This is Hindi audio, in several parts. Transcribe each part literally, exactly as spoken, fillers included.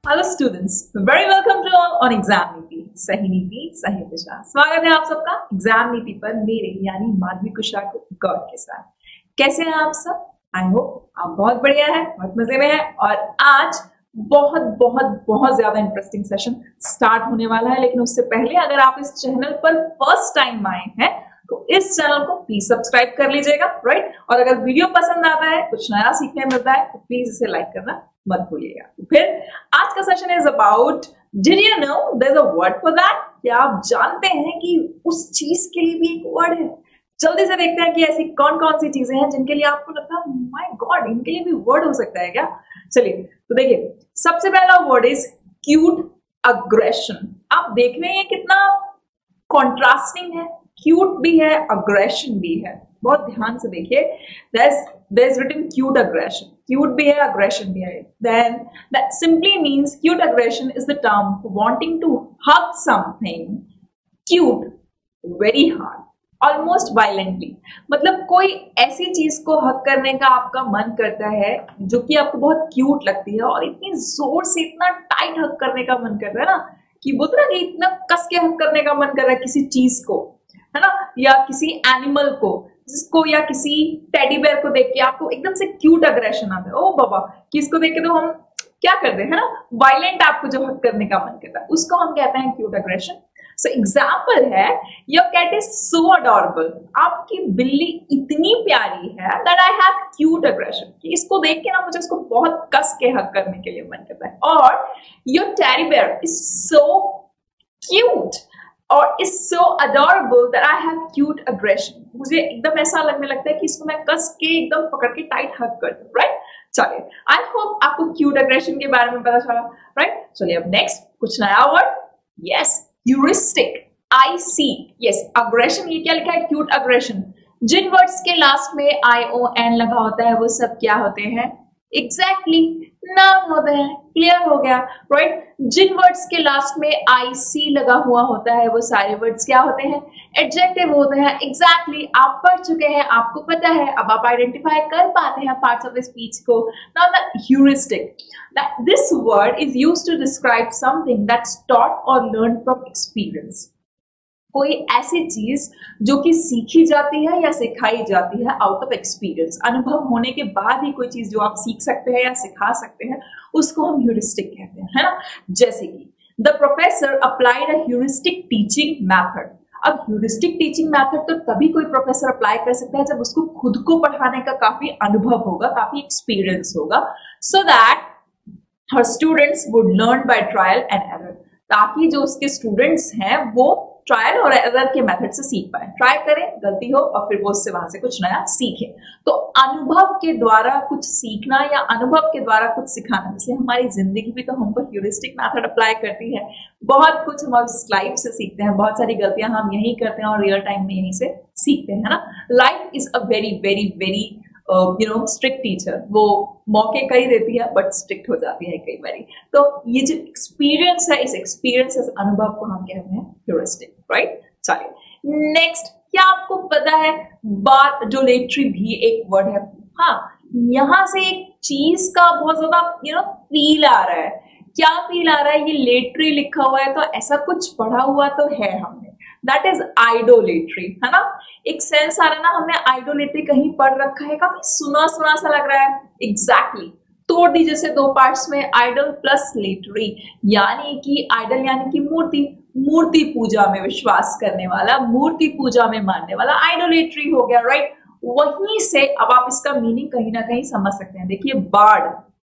Hello students, very welcome to on exam Niti. सही नीति सही दिशा। स्वागत है आप सबका एग्जाम नीति पर मेरे यानी माधवी कुशा गौर के साथ। कैसे हैं आप सब? आई होप आप बहुत बढ़िया है, बहुत मजे में है। और आज बहुत बहुत बहुत ज्यादा इंटरेस्टिंग सेशन स्टार्ट होने वाला है। लेकिन उससे पहले अगर आप इस चैनल पर फर्स्ट टाइम आए हैं तो इस चैनल को प्लीज सब्सक्राइब कर लीजिएगा, राइट। और अगर वीडियो पसंद आता है, कुछ नया सीखने मिलता है तो प्लीज इसे लाइक करना मत भूलिएगा। फिर आज का session is about did you know there is a word for that. क्या आप जानते हैं कि उस चीज के लिए भी एक वर्ड है? जल्दी से देखते हैं कि ऐसी कौन कौन सी चीजें हैं जिनके लिए आपको लगता है माय गॉड इनके लिए भी वर्ड हो सकता है क्या। चलिए तो देखिए, सबसे पहला वर्ड इज क्यूट अग्रेशन। आप देख रहे हैं कितना कॉन्ट्रास्टिंग है, क्यूट भी है अग्रेशन भी है। बहुत ध्यान से देखिए, there is written cute aggression, cute भी है aggression भी है। Then that simply means cute aggression is the term for wanting to hug something cute very hard, almost violently। मतलब कोई ऐसी चीज को हक करने का आपका मन करता है जो कि आपको बहुत क्यूट लगती है और इतनी जोर से इतना टाइट हक करने का मन करता है ना कि बोलते ना कि इतना कस के हक करने का मन कर रहा है किसी चीज को, है ना, या किसी एनिमल को, जिसको या किसी टेडी बेयर को देख के आपको एकदम से क्यूट अग्रेशन आता है। ओ बाबा, कि इसको देख के तो हम क्या करते हैं ना, वायलेंट आपको जो हक करने का मन करता है उसको हम कहते हैं क्यूट अग्रेशन। सो एग्जाम्पल है, your cat is so adorable. आपकी बिल्ली इतनी प्यारी है that I have cute aggression, कि इसको देख के ना मुझे उसको बहुत कस के हक करने के लिए मन करता है। और your teddy bear is so cute और is so adorable that I have cute aggression। मुझे एकदम ऐसा लगने लगता है कि इसको मैं कस के एकदम पकड़ के टाइट हग कर दूं, राइट। चलिए, आई होप आपको क्यूट अग्रेशन के बारे में पता चला, राइट। चलिए अब नेक्स्ट कुछ नया word, yes, heuristic, I see, yes, aggression. ये क्या लिखा है? Cute aggression. जिन वर्ड्स के लास्ट में आई ओ एन लगा होता है वो सब क्या होते हैं? एग्जैक्टली नाउन होते हैं। क्लियर हो गया, राइट। जिन वर्ड्स के लास्ट में आई सी लगा हुआ होता है वो सारे वर्ड्स क्या होते हैं? एडजेक्टिव होते हैं। एग्जैक्टली आप पढ़ चुके हैं, आपको पता है, अब आप आइडेंटिफाई कर पाते हैं पार्ट्स ऑफ द स्पीच को। Now the heuristic, that this word is used to describe something that's taught और लर्न फ्रॉम एक्सपीरियंस। कोई ऐसी चीज जो कि सीखी जाती है या सिखाई जाती है आउट ऑफ एक्सपीरियंस। अनुभव होने के बाद ही कोई चीज जो आप सीख सकते हैं या सिखा सकते हैं उसको हम ह्यूरिस्टिक कहते हैं, है ना। जैसे कि the professor applied a heuristic teaching method. अब ह्यूरिस्टिक टीचिंग मेथड तो तभी कोई प्रोफेसर अप्लाई कर सकता है जब उसको खुद को पढ़ाने का काफी अनुभव होगा, काफी एक्सपीरियंस होगा, सो दैट हर students would learn by trial and error. ताकि जो उसके स्टूडेंट्स हैं वो ट्रायल और एरर के मेथड से सीख पाए, ट्राई करें, गलती हो और फिर वो उससे वहां से कुछ नया सीखें। तो अनुभव के द्वारा कुछ सीखना या अनुभव के द्वारा कुछ सिखाना, जैसे हमारी जिंदगी भी तो हम पर ह्यूरिस्टिक मेथड अप्लाई करती है। बहुत कुछ हम उस लाइफ से सीखते हैं, बहुत सारी गलतियां हम यही करते हैं और रियल टाइम में यहीं से सीखते हैं, है ना। Life is a very very very you know strict teacher. वो मौके कई देती है बट स्ट्रिक्ट हो जाती है कई बारी। तो ये जो एक्सपीरियंस है, इस एक्सपीरियंस, इस अनुभव को हम कहते हैं ह्यूरिस्टिक, राइट। चलिए नेक्स्ट, क्या आपको पता है बार्डोलेट्री भी एक वर्ड है? हाँ, यहां से एक चीज का बहुत ज्यादा यू नो फील आ रहा है। क्या फील आ रहा है? ये लेट्री लिखा हुआ है तो ऐसा कुछ पढ़ा हुआ तो है हमने, दैट इज आइडोलेट्री, है ना। एक सेंस आ रहा है ना, हमने आइडोलेट्री कहीं पढ़ रखा है, काफी सुना सुना सा लग रहा है। Exactly exactly. तोड़ दी जैसे दो पार्ट्स में, आइडल प्लस लेटरी, यानी कि आइडल यानी कि मूर्ति, मूर्ति पूजा में विश्वास करने वाला, मूर्ति पूजा में मानने वाला आइडोलेट्री हो गया, राइट। वहीं से अब आप इसका मीनिंग कहीं ना कहीं समझ सकते हैं। देखिए बार्ड,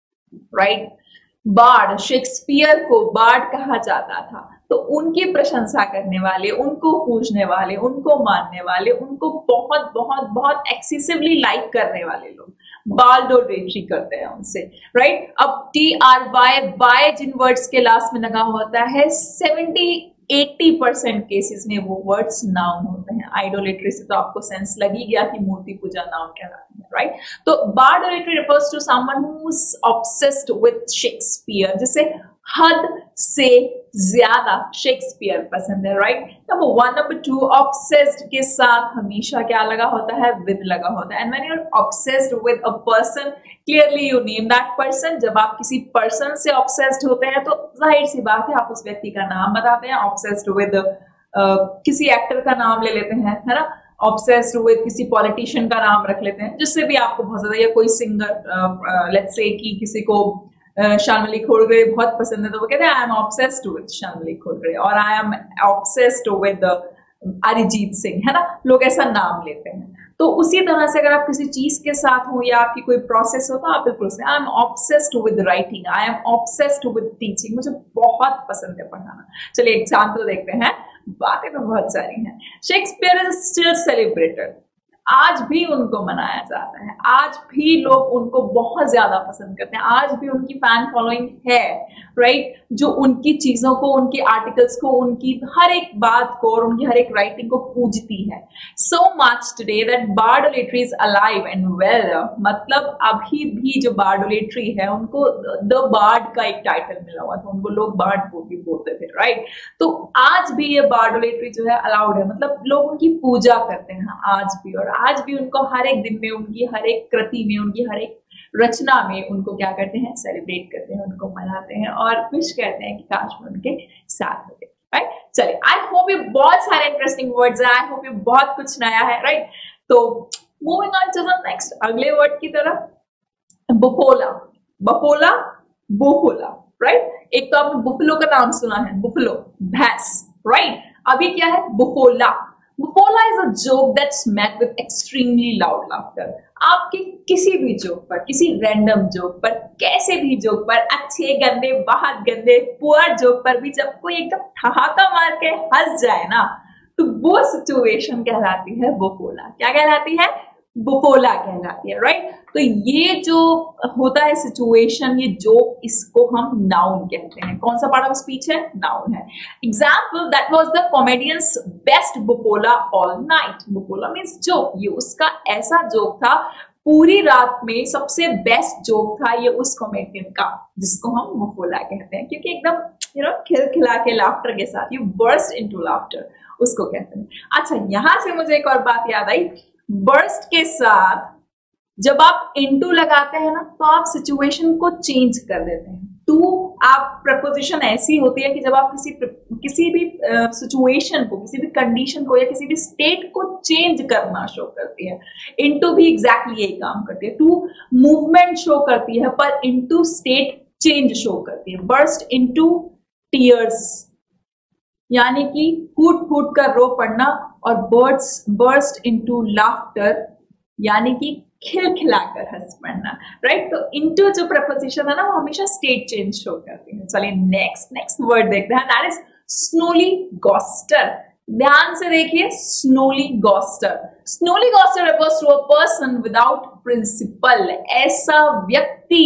राइट, बार्ड, शेक्सपियर को बार्ड कहा जाता था। तो उनकी प्रशंसा करने वाले, उनको पूजने वाले, उनको मानने वाले, उनको बहुत बहुत बहुत एक्सेसिवली लाइक करने वाले लोग बार्डोलेट्री करते हैं उनसे, राइट। अब टी आर बाय बाय जिन वर्ड्स के लास्ट में लगा होता है सेवेंटी एटी परसेंट केसेस में वो वर्ड्स नाउन होते हैं। आइडोलेट्री से तो आपको सेंस लग ही गया कि मूर्ति पूजा नाउन कहलाती है, राइट। तो bardolatry refers to someone who is obsessed with Shakespeare, जिसे हद से ज्यादा शेक्सपियर पसंद है, right. Number one. Number two, obsessed के साथ हमेशा क्या लगा होता है, विद लगा होता है। And when you are obsessed with a person, clearly you name that person. जब आप किसी पर्सन से ऑब्सेस्ड होते हैं तो जाहिर सी बात है आप उस व्यक्ति का नाम बताते हैं। ऑब्सेस्ड विद किसी एक्टर का नाम ले लेते हैं, है ना। ऑब्सेस्ड विद किसी पॉलिटिशियन का नाम रख लेते हैं, जिससे भी आपको बहुत ज्यादा, या कोई सिंगर, लेट्स से कि किसी को शाल्मली खोड़गड़े बहुत पसंद है तो वो कहते हैं I am obsessed with Shalmali Kholgade, और I am obsessed with Arijit Singh, है ना। लोग ऐसा नाम लेते हैं। तो उसी तरह से अगर आप किसी चीज के साथ हो या आपकी कोई प्रोसेस हो तो आप बिल्कुल से I am obsessed with writing, I am obsessed with teaching, मुझे बहुत पसंद है पढ़ाना। चलिए एग्जाम्पल देखते हैं, बातें तो बहुत सारी हैं। शेक्सपियर इज स्टिल सेलिब्रेटेड, आज भी उनको मनाया जाता है, आज भी लोग उनको बहुत ज्यादा पसंद करते हैं, आज भी उनकी फैन फॉलोइंग है, राइट। जो उनकी चीजों को, उनकी आर्टिकल्स को, उनकी हर एक बात को और उनकी हर एक राइटिंग को पूजती है। So much today that bardolatry is alive and well, मतलब अभी भी जो बार्डोलेट्री है उनको द बार्ड का एक टाइटल मिला हुआ था, उनको लोग बार्ड भी बोलते थे, राइट। तो आज भी ये बार्डोलेट्री जो है अलाउड है, मतलब लोग उनकी पूजा करते हैं आज भी, और आज भी उनको हर एक दिन में, उनकी हर एक कृति में, उनकी हर एक रचना में उनको क्या करते हैं, सेलिब्रेट करते हैं, उनको मनाते हैं और विश करते हैं कि काश में उनके साथ होते, राइट। चलिए, आई होप ये बहुत सारे इंटरेस्टिंग वर्ड्स हैं, आई होप ये बहुत कुछ नया है, राइट। तो moving on to the next, अगले वर्ड की तरफ, बुफोला, बफोला, बुफोला, राइट। एक तो आपने बुफलो का नाम सुना है, बुफलो भैंस, राइट। अभी क्या है, boffola. Boffola is a joke that's met with extremely loud laughter. आपके किसी भी जोक पर, किसी रैंडम जोक पर, कैसे भी जोक पर, अच्छे गंदे, बहुत गंदे, पुअर जोक पर भी जब कोई एकदम ठहाका मार के हंस जाए ना, तो वो सिचुएशन कहलाती है बुफोला। क्या कहलाती है, बुफोला कहलाती है, राइट। तो ये जो होता है सिचुएशन, ये जोक, इसको हम नाउन कहते हैं। कौन सा पार्ट ऑफ स्पीच है, नाउन है। Example, that was the comedian's best boffola all night. Boffola means joke, ये उसका ऐसा जोक था, पूरी रात में सबसे बेस्ट जोक था ये उस कॉमेडियन का, जिसको हम बुफोला कहते हैं, क्योंकि एकदम यू नो खिलखिला के लाफ्टर के साथ, यू बर्स्ट इनटू लाफ्टर, उसको कहते हैं। अच्छा, यहां से मुझे एक और बात याद आई, बर्स्ट के साथ जब आप इनटू लगाते हैं ना, तो आप सिचुएशन को चेंज कर देते हैं। टू आप प्रपोजिशन ऐसी होती है कि जब आप किसी किसी भी सिचुएशन uh, को, किसी भी कंडीशन को या किसी भी स्टेट को चेंज करना शो करती है। इनटू भी एग्जैक्टली यही काम करती है। टू मूवमेंट शो करती है, पर इनटू स्टेट चेंज शो करती है। बर्स्ट इनटू टीयर्स, यानी कि फूट फूट कर रो पड़ना, और बर्ड्स बर्स्ट इनटू लाफ्टर, यानी कि खिलखिलाकर हंस पड़ना, राइट। तो इनटू जो प्रपोजिशन है ना, वो हमेशा स्टेट चेंज शो करती है। चलिए नेक्स्ट नेक्स्ट वर्ड देखते हैं, दैट इज स्नोली गॉस्टर। ध्यान से देखिए, स्नोली गॉस्टर। स्नोली गॉस्टर refers to a person without principle, ऐसा व्यक्ति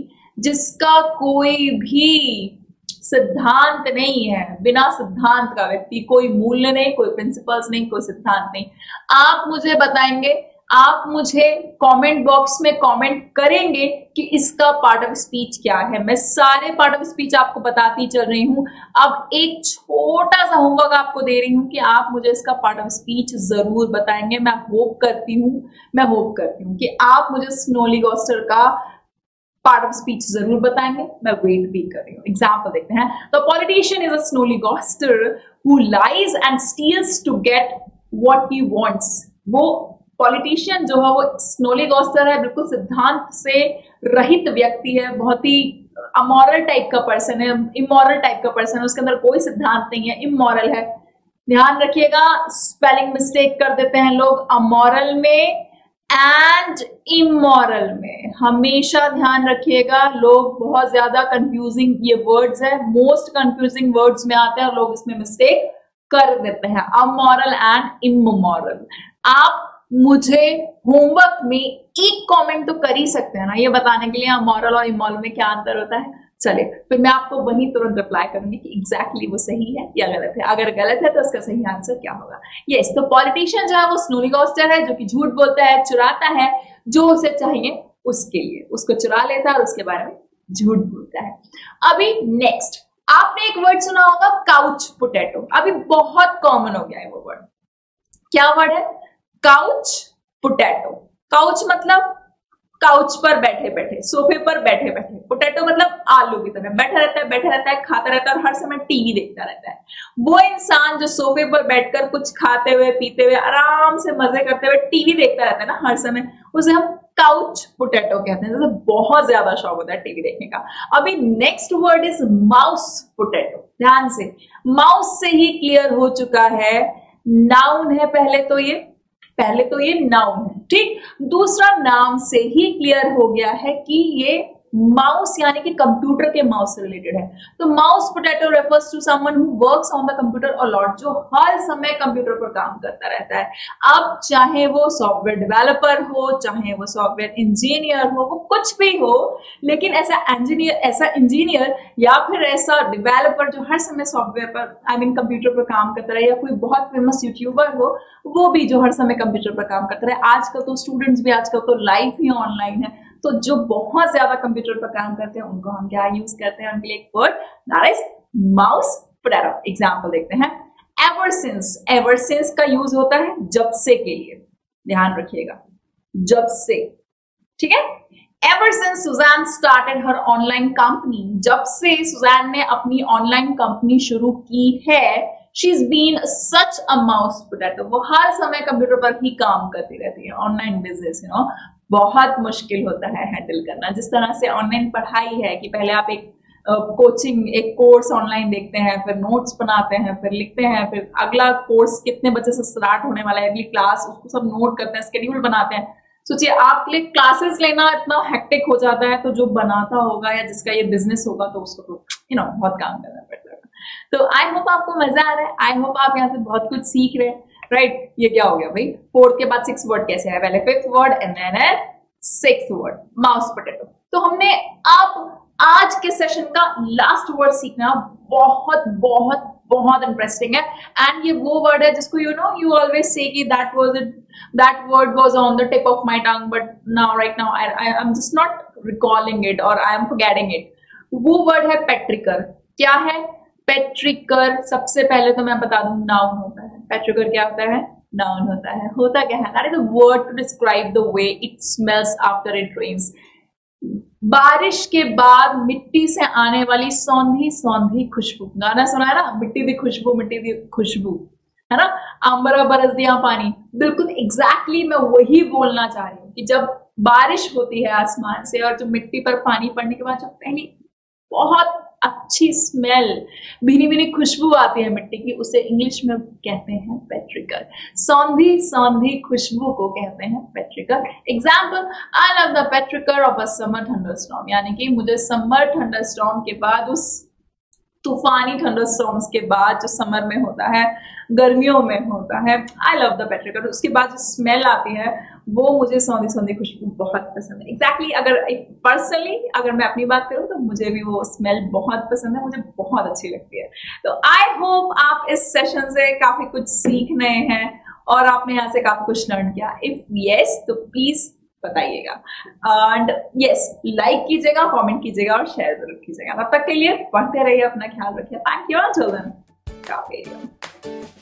जिसका कोई भी सिद्धांत नहीं है, बिना सिद्धांत का व्यक्ति, कोई मूल्य नहीं, कोई प्रिंसिपल्स नहीं, कोई सिद्धांत नहीं। आप मुझे बताएंगे, आप मुझे कमेंट बॉक्स में कमेंट करेंगे कि इसका पार्ट ऑफ स्पीच क्या है। मैं सारे पार्ट ऑफ स्पीच आपको बताती चल रही हूं। अब एक छोटा सा होमवर्क आपको दे रही हूं कि आप मुझे इसका पार्ट ऑफ स्पीच जरूर बताएंगे। मैं होप करती हूं मैं होप करती हूं कि आप मुझे स्नोली गॉस्टर का पार्ट ऑफ स्पीच जरूर बताएंगे। मैं वेट भी कर रही हूँ। एग्जाम्पल देखते हैं। The politician is a snollygoster who lies and steals to get what he wants. वो पॉलिटिशियन जो है वो स्नोली गॉस्टर है, बिल्कुल सिद्धांत से रहित व्यक्ति है, बहुत ही अमोरल टाइप का पर्सन है, इमोरल टाइप का पर्सन है, उसके अंदर कोई सिद्धांत नहीं है, इमोरल है। ध्यान रखिएगा, स्पेलिंग मिस्टेक कर देते हैं लोग अमोरल में एंड इमोरल में, हमेशा ध्यान रखिएगा। लोग बहुत ज्यादा कंफ्यूजिंग ये वर्ड्स है, मोस्ट कंफ्यूजिंग वर्ड्स में आते हैं और लोग इसमें मिस्टेक कर देते हैं, अमोरल एंड इमोरल। आप मुझे होमवर्क में एक कमेंट तो कर ही सकते हैं ना, ये बताने के लिए अमोरल और इमोरल में क्या अंतर होता है। चलिए, फिर मैं आपको वही तुरंत रिप्लाई करूंगी कि एग्जैक्टली वो सही है या गलत है। अगर गलत है तो उसका सही आंसर क्या होगा। यस, तो पॉलिटिशियन जो है वो स्नोली गॉस्टर है, जो कि झूठ बोलता है, चुराता है, जो उसे चाहिए उसके लिए उसको चुरा लेता है और उसके बारे में झूठ बोलता है। अभी नेक्स्ट, आपने एक वर्ड सुना होगा काउच पोटैटो, अभी बहुत कॉमन हो गया है वो वर्ड। क्या वर्ड है? Couch potato. काउच मतलब काउच पर बैठे बैठे, सोफे पर बैठे बैठे, पोटैटो मतलब आलू की तरह बैठा रहता है, बैठा रहता है, खाता रहता है और हर समय टीवी देखता रहता है। वो इंसान जो सोफे पर बैठकर कुछ खाते हुए पीते हुए आराम से मजे करते हुए टीवी देखता रहता है ना हर समय, उसे हम काउच पोटैटो कहते हैं। जैसे बहुत ज्यादा शौक होता है टीवी देखने का। अभी next word is mouse potato. ध्यान से, माउस से ही क्लियर हो चुका है, नाउन है पहले तो ये पहले तो ये नाउन है, ठीक। दूसरा, नाम से ही क्लियर हो गया है कि ये माउस यानी कि कंप्यूटर के माउस से रिलेटेड है। तो mouse potato refers to someone who works on the computer a lot, जो हर समय कंप्यूटर पर काम करता रहता है। अब चाहे वो सॉफ्टवेयर डेवलपर हो, चाहे वो सॉफ्टवेयर इंजीनियर हो, वो कुछ भी हो, लेकिन ऐसा इंजीनियर ऐसा इंजीनियर या फिर ऐसा डेवलपर जो हर समय सॉफ्टवेयर पर आई मीन कंप्यूटर पर काम करता रहे, या कोई बहुत फेमस यूट्यूबर हो वो भी जो हर समय कंप्यूटर पर काम करता रहे। आजकल तो स्टूडेंट्स भी आजकल तो लाइफ ही ऑनलाइन है, तो जो बहुत ज्यादा कंप्यूटर पर काम करते हैं उनको हम क्या यूज करते हैं? उनके लिए एक word that is mouse potato. Example देखते हैं। एवर सिंस, एवर सिंस का यूज होता है जब से के लिए, ध्यान रखिएगा, जब से, ठीक है। Ever since Suzanne started her online company, जब से सुजैन ने अपनी ऑनलाइन कंपनी शुरू की है, she is been such a mouse potato, वो हर समय कंप्यूटर पर ही काम करती रहती है। ऑनलाइन बिजनेस यू नो बहुत मुश्किल होता है हैंडल करना। जिस तरह से ऑनलाइन पढ़ाई है कि पहले आप एक कोचिंग uh, एक कोर्स ऑनलाइन देखते हैं, फिर नोट्स बनाते हैं, फिर लिखते हैं, फिर अगला कोर्स कितने बजे से स्टार्ट होने वाला है, अगली क्लास, उसको सब नोट करते हैं, स्केड्यूल बनाते हैं। सोचिए आपके लिए क्लासेस लेना इतना हेक्टिक हो जाता है, तो जो बनाता होगा या जिसका ये बिजनेस होगा तो उसको तो यू नो बहुत काम करना पड़ता है। तो आई होप आपको मजा आ रहा है, आई होप आप यहाँ से बहुत कुछ सीख रहे हैं, राइट right? ये क्या हो गया भाई, फोर्थ के बाद सिक्स वर्ड कैसे है? पहले fifth word and then sixth word, mouse potato. तो हमने अब आज के सेशन का लास्ट वर्ड सीखना, बहुत बहुत बहुत इंटरेस्टिंग है। एंड ये वो वर्ड है जिसको you know you always say कि that was it, that word was on the tip of my tongue, but now right now I I am just not recalling it और आई एम फॉरगेटिंग इट। वो वर्ड है पेट्रिकर। क्या है पेट्रिकर? सबसे पहले तो मैं बता दूं, नाउन होता है। पेट्रिकर क्या होता है? नाउन होता है। होता क्या है? That is a word to describe the way it smells after it rains. बारिश के बाद मिट्टी से आने वाली सौंधी सौंधी खुशबू। गाना सुना है ना, मिट्टी दी खुशबू, मिट्टी दी खुशबू, है ना, अंबरा बरस दिया पानी। बिल्कुल एग्जैक्टली मैं वही बोलना चाह रही हूँ कि जब बारिश होती है आसमान से और जो मिट्टी पर पानी पड़ने के बाद जो पहली बहुत अच्छी स्मेल, भीनी भीनी खुशबू आती है मिट्टी की, उसे इंग्लिश में कहते हैं पेट्रिकर। सौंधी सौंधी खुशबू को कहते हैं petrichor. Example, I love the petrichor of a summer thunderstorm, यानी कि मुझे समर थंडरस्टॉर्म के बाद, उस तूफानी थंडरस्टॉर्म्स के बाद जो समर में होता है, गर्मियों में होता है, आई लव द पेट्रिकर। उसके बाद जो स्मेल आती है वो मुझे सौंधी सौंधी खुशबू बहुत पसंद है। एग्जैक्टली exactly, अगर पर्सनली अगर मैं अपनी बात करूं तो मुझे भी वो स्मेल बहुत पसंद है, मुझे बहुत अच्छी लगती है। तो आई होप आप इस सेशन से काफी कुछ सीख रहे हैं और आपने यहाँ से काफी कुछ लर्न किया। इफ यस तो प्लीज बताइएगा, एंड यस लाइक कीजिएगा, कमेंट कीजिएगा और शेयर जरूर कीजिएगा। तब तक के लिए पढ़ते रहिए, अपना ख्याल रखिए। Thank you children.